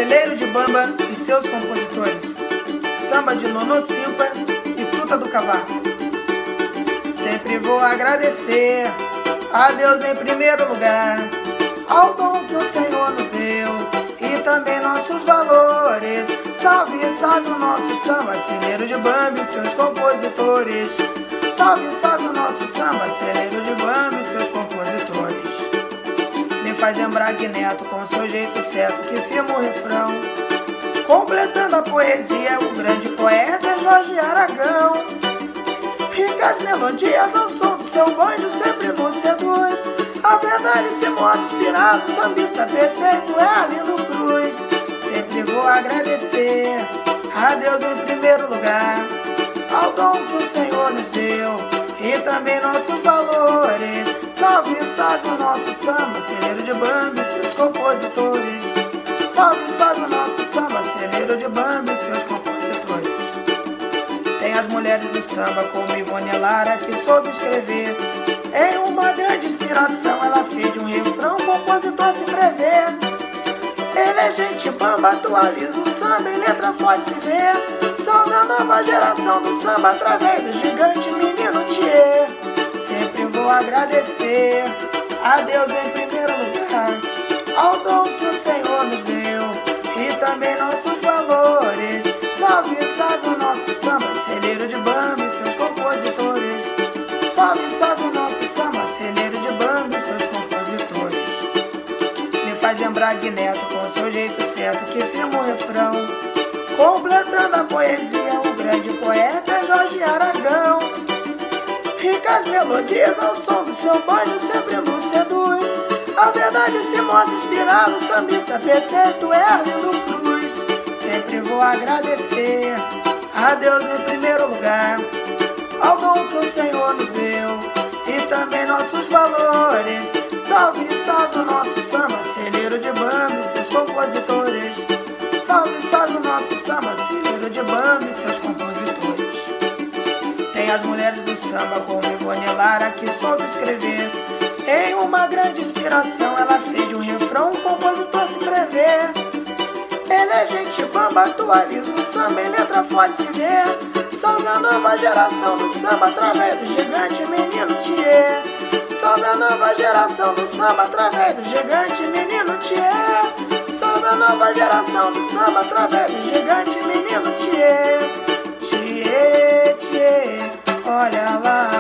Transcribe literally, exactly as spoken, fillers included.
Celeiro de Bamba e seus compositores, samba de Nonô Simpa e Tuta do Cavaco. Sempre vou agradecer a Deus em primeiro lugar, ao dom que o Senhor nos deu e também nossos valores. Salve, salve o nosso samba, Celeiro de Bamba e seus compositores. Salve, salve o nosso samba, Celeiro de Bamba e seus compositores. Me faz lembrar que Neto, com seu jeito certo, que firma o refrão. Completando a poesia, o grande poeta é Jorge Aragão. Ricas melodias ao som do seu banjo sempre nos seduz. A verdade se mostra inspirado, o sambista perfeito é Arlindo Cruz. Sempre vou agradecer a Deus em primeiro lugar, ao dom que o Senhor nos deu e também nossos valores. Salve, salve o nosso samba, Celeiro de Bamba e seus compositores. Salve, salve o nosso samba, Celeiro de Bamba e seus compositores. Tem as mulheres do samba como Ivone Lara, que soube escrever. Em uma grande inspiração ela fez de um refrão, compositor se prever. Ele é gente bamba, atualiza o samba em letra pode se ver. Salve a nova geração do samba através do gigante menino Thier. Sempre vou agradecer a Deus em primeiro lugar, ao dom que o Senhor nos deu e também nossos valores. Salve, salve o nosso samba, Celeiro de Bamba e seus compositores. Salve, salve o nosso samba, Celeiro de Bamba e seus compositores. Me faz lembrar de Neto, com seu jeito certo, que firma o refrão. Completando a poesia, o grande poeta é Jorge Aragão. Ricas melodias ao som do seu banjo sempre nos seduz. A verdade se mostra inspirado, o sambista perfeito é Arlindo Cruz. Sempre vou agradecer a Deus em primeiro lugar, ao dom que o Senhor nos deu e também nossos valores. Salve, salve o nosso samba, Celeiro de Bamba e seus compositores. Salve, salve o nosso samba, Celeiro de Bamba e seus compositores. Tem as mulheres do samba como Ivone Lara, que soube escrever. Em uma grande inspiração ela fez de um refrão, um compositor se prever. Ele é gente bamba, atualiza o samba em letra pode se ver. Salve a nova geração do samba através do gigante menino Thier. Salve a nova geração do samba através do gigante menino Thier. Salve a nova geração do samba através do gigante menino Thier. Thier, Thier, olha lá.